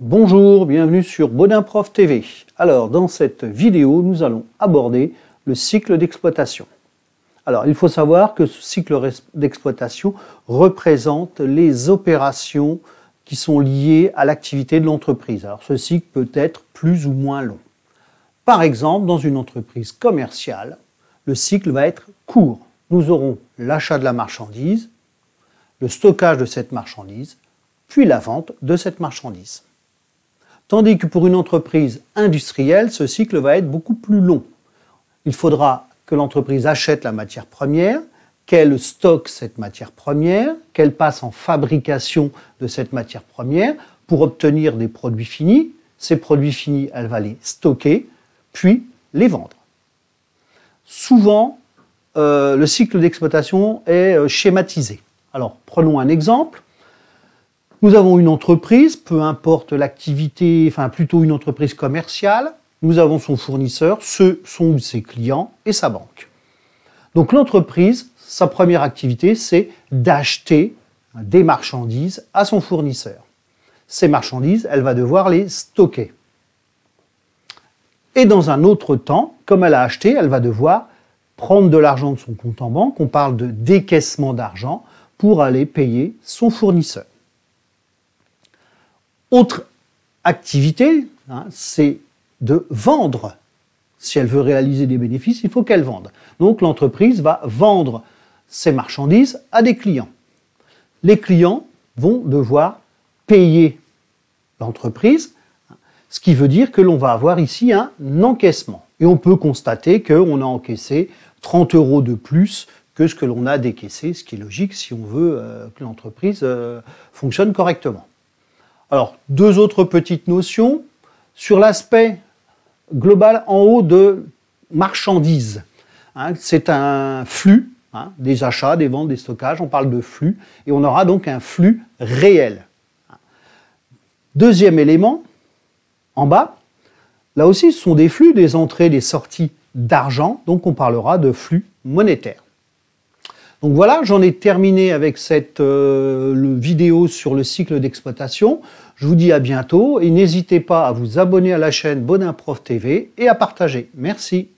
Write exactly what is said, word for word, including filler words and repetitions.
Bonjour, bienvenue sur Bodin Prof T V. Alors, dans cette vidéo, nous allons aborder le cycle d'exploitation. Alors, il faut savoir que ce cycle d'exploitation représente les opérations qui sont liées à l'activité de l'entreprise. Alors, ce cycle peut être plus ou moins long. Par exemple, dans une entreprise commerciale, le cycle va être court. Nous aurons l'achat de la marchandise, le stockage de cette marchandise, puis la vente de cette marchandise. Tandis que pour une entreprise industrielle, ce cycle va être beaucoup plus long. Il faudra que l'entreprise achète la matière première, qu'elle stocke cette matière première, qu'elle passe en fabrication de cette matière première pour obtenir des produits finis. Ces produits finis, elle va les stocker, puis les vendre. Souvent, euh, le cycle d'exploitation est euh, schématisé. Alors, prenons un exemple. Nous avons une entreprise, peu importe l'activité, enfin plutôt une entreprise commerciale. Nous avons son fournisseur, ce sont ses clients et sa banque. Donc l'entreprise, sa première activité, c'est d'acheter des marchandises à son fournisseur. Ces marchandises, elle va devoir les stocker. Et dans un autre temps, comme elle a acheté, elle va devoir prendre de l'argent de son compte en banque, on parle de décaissement d'argent, pour aller payer son fournisseur. Autre activité, hein, c'est de vendre. Si elle veut réaliser des bénéfices, il faut qu'elle vende. Donc l'entreprise va vendre ses marchandises à des clients. Les clients vont devoir payer l'entreprise, ce qui veut dire que l'on va avoir ici un encaissement. Et on peut constater qu'on a encaissé trente euros de plus que ce que l'on a décaissé, ce qui est logique si on veut euh, que l'entreprise euh, fonctionne correctement. Alors, deux autres petites notions. Sur l'aspect global en haut de marchandises, hein, c'est un flux, hein, des achats, des ventes, des stockages, on parle de flux, et on aura donc un flux réel. Deuxième élément, en bas, là aussi ce sont des flux, des entrées, des sorties d'argent, donc on parlera de flux monétaire. Donc voilà, j'en ai terminé avec cette euh, le vidéo sur le cycle d'exploitation. Je vous dis à bientôt et n'hésitez pas à vous abonner à la chaîne Bodin Prof T V et à partager. Merci.